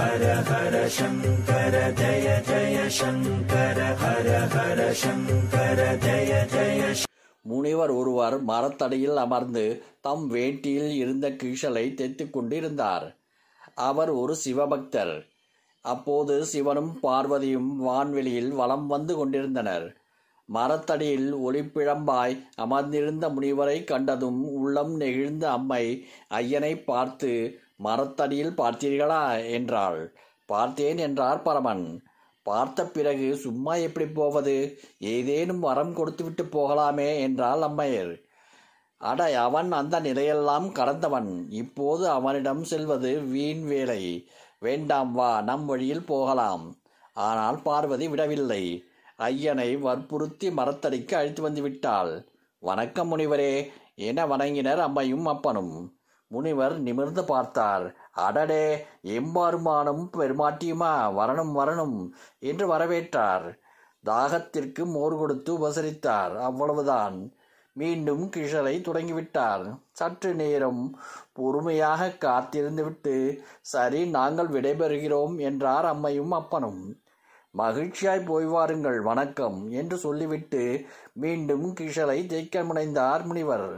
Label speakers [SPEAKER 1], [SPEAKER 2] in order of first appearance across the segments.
[SPEAKER 1] ஹர ஹர சங்கர ஜய ஜய சங்கர ஹர ஹர சங்கர ஜய ஜய.
[SPEAKER 2] முனிவர் ஒருவர் மரத்தடியில் அமர்ந்து தம் வேட்டியில் இருந்த கீழலை தைத்துக் கொண்டிருந்தார். அவர் ஒரு சிவபக்தர். அப்போது சிவனும் பார்வதியும் வான்வெளியில் வலம் வந்து கொண்டிருந்தனர். மரத்தடியில் ஒளிப்பிழம்பாய் அமர்ந்திருந்த முனிவரை கண்டதும் உள்ளம் நெகிழ்ந்த அம்மை ஐயனை பார்த்து, மரத்தடியில் பார்த்தீர்களா என்றாள். பார்த்தேன் என்றார் பரமன். பார்த்த பிறகு சும்மா எப்படி போவது? ஏதேனும் வரம் கொடுத்துவிட்டு போகலாமே என்றாள் அம்மையர். அட, அவன் அந்த நிலையெல்லாம் கடந்தவன். இப்போது அவனிடம் செல்வது வீண் வேலை. வேண்டாம், வா, நம் வழியில் போகலாம். ஆனால் பார்வதி விடவில்லை. ஐயனை வற்புறுத்தி மரத்தடிக்கு அழைத்து வந்து விட்டாள். வணக்கம் முனிவரே என வணங்கினர் அம்மையும் அப்பனும். முனிவர் நிமிர்ந்து பார்த்தார். அடடே, எம்பாருமானும் பெருமாட்டியுமா? வரணும் வரணும் என்று வரவேற்றார். தாகத்திற்கு மோர் கொடுத்து உபசரித்தார். அவ்வளவுதான். மீண்டும் கிழலை தொடங்கிவிட்டார். சற்று நேரம் பொறுமையாக காத்திருந்துவிட்டு, சரி, நாங்கள் விடைபெறுகிறோம் என்றார் அம்மையும் அப்பனும். மகிழ்ச்சியாய் போய் வாருங்கள், வணக்கம் என்று சொல்லிவிட்டு மீண்டும் கிழலை தேய்க்க முனைந்தார் முனிவர்.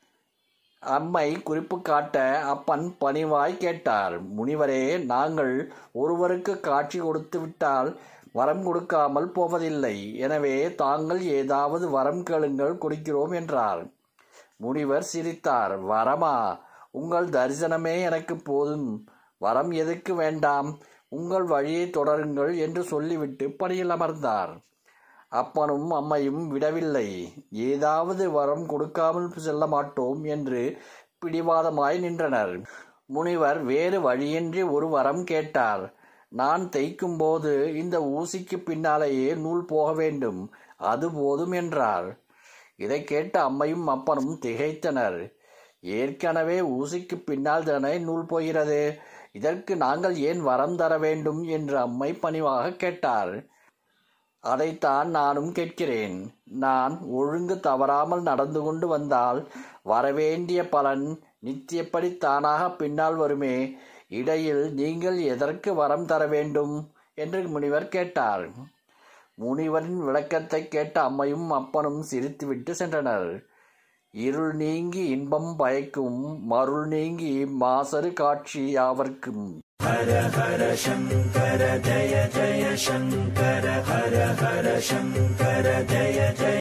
[SPEAKER 2] அம்மை குறிப்பு காட்ட அப்பன் பணிவாய் கேட்டார். முனிவரே, நாங்கள் ஒருவருக்கு காட்சி கொடுத்து விட்டால் வரம் கொடுக்காமல் போவதில்லை. எனவே தாங்கள் ஏதாவது வரம் கேளுங்கள், கொடுக்கிறோம் என்றார். முனிவர் சிரித்தார். வரமா? உங்கள் தரிசனமே எனக்கு போதும். வரம் எதுக்கு வேண்டாம்? உங்கள் வழியை தொடருங்கள் என்று சொல்லிவிட்டு படியில் அமர்ந்தார். அப்பனும் அம்மையும் விடவில்லை. ஏதாவது வரம் கொடுக்காமல் செல்ல மாட்டோம் என்று பிடிவாதமாய் நின்றனர். முனிவர் வேறு வழியின்றி ஒரு வரம் கேட்டார். நான் தைக்கும் போது இந்த ஊசிக்கு பின்னாலேயே நூல் போக வேண்டும், அது போதும் என்றார். இதை கேட்ட அம்மையும் அப்பனும் திகைத்தனர். ஏற்கனவே ஊசிக்கு பின்னால் தானே நூல் போகிறது, இதற்கு நாங்கள் ஏன் வரம் தர வேண்டும் என்று அம்மை பணிவாக கேட்டார். அதைத்தான் நானும் கேட்கிறேன். நான் ஒழுங்கு தவறாமல் நடந்து கொண்டு வந்தால் வரவேண்டிய பலன் நித்தியப்படி தானாக பின்னால் வருமே, இடையில் நீங்கள் எதற்கு வரம் தர வேண்டும் என்று முனிவர் கேட்டார். முனிவரின் விளக்கத்தை கேட்ட அம்மையும் அப்பனும் சிரித்துவிட்டு சென்றனர். இருள் நீங்கி இன்பம் பயக்கும், மருள் நீங்கி மாசறு காட்சி யாவர்க்கும்.
[SPEAKER 1] ஹர ஹர சங்கர ஜய ஜய சங்கர ஹர ஹர சங்கர ஜய ஜய.